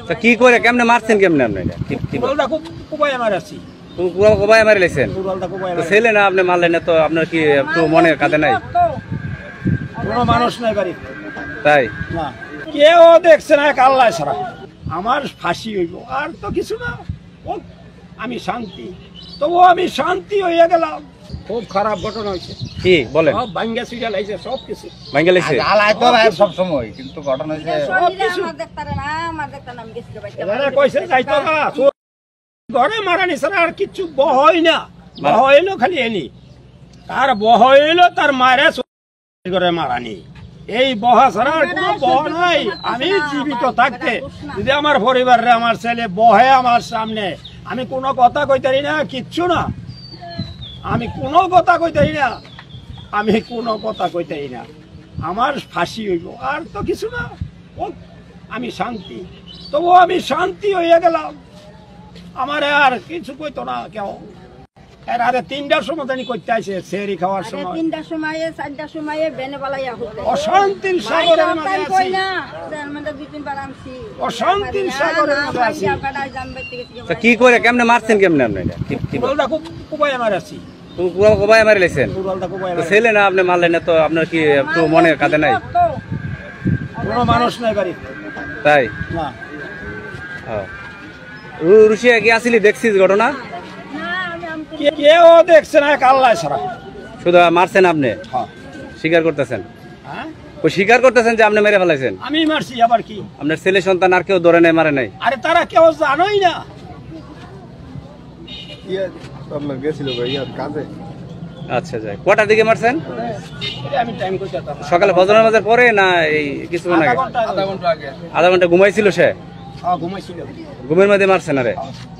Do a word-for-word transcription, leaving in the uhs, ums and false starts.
তা কি করে কেমনে মারছেন কেমনে আপনি এটা কি কি কুড়ালটা খুব কোপায় মারাছি পুরো কোবায় মারি লাইছেন কুড়ালটা কোপায় তো ছেলে না আপনি মারলেন না তো আপনার কি একটু মনে কাঁদে নাই কোনো মানুষ নাই বাড়ি তাই না কেউ দেখছে না এক আল্লাহ ছাড়া আমার ফাঁসি হইব আর তো কিছু না ও আমি শান্তি তবু আমি শান্তি হইয়া গেলাম খুব খারাপ ঘটনা হয়েছে কি বলেন সব ভাঙ্গা সিরিয়াল হয়েছে সব কিছু ভাঙ্গা লাইছে জ্বালায় তো ভাই সব সময় কিন্তু ঘটনা হয়েছে সব কিছু এবারে কইছে যাইতো না তোর ঘরে মারানি ছাড়া আর কিছু বহই না বহইলো খালি এনি তার বহইলো তার মারে ঘরে মারানি এই বহা ছাড়া আর কোনো বহ নাই আমি জীবিত থাকতে যদি আমার পরিবারে আমার ছেলে বহে আমার সামনে আমি কোনো কথা কইতারি না কিচ্ছু না আমি কোনো কথা কইতারি না আমি কোনো কথা কইতারি না আমার ফাঁসি হইব আর তো কিছু না ও আমি শান্তি তবু আমি শান্তি হইয়া গেলাম আমার আর কিছু কইতো না কেউ এর আরে তিনটার সময় জানি করতে আসে সেরি খাওয়ার সময় তিনটার সময় চারটার সময় বেনে বালাইয়া হতো অশান্তির সাগরের মাঝে আছি অশান্তির সাগরের মাঝে আছি তা কি করে কেমনে মারছেন কেমনে আপনি এটা কি কি কুড়ালটা খুব কোপায় মারাছি পুরো কোবায় মারি লাইছেন কুড়ালটা কোপায় তো ছেলে না আপনি মারলেন না তো আপনার কি একটু মনে কাঁদে নাই কোনো মানুষ নাই বাড়ি তাই না রুশিয়া কি আসলে দেখছিস ঘটনা কেউ দেখছে না এক আল্লাহ ছাড়া শুধু মারছেন আপনি হ্যাঁ স্বীকার করতেছেন হ্যাঁ ওই স্বীকার করতেছেন যে আপনি মেরে ফেলাইছেন আমি মারছি আবার কি আপনার ছেলে সন্তান আর কেউ ধরে নাই মারে নাই আরে তারা কেউ জানোই না আচ্ছা যাই কটার দিকে মারছেন আমি টাইম করতে সকালে ফজর নামাজের পরে না এই কিছুক্ষণ আগে আধা ঘন্টা আগে আধা ঘন্টা ঘুমাইছিল সে হ্যাঁ ঘুমাইছিল ঘুমের মধ্যে মারছেন আরে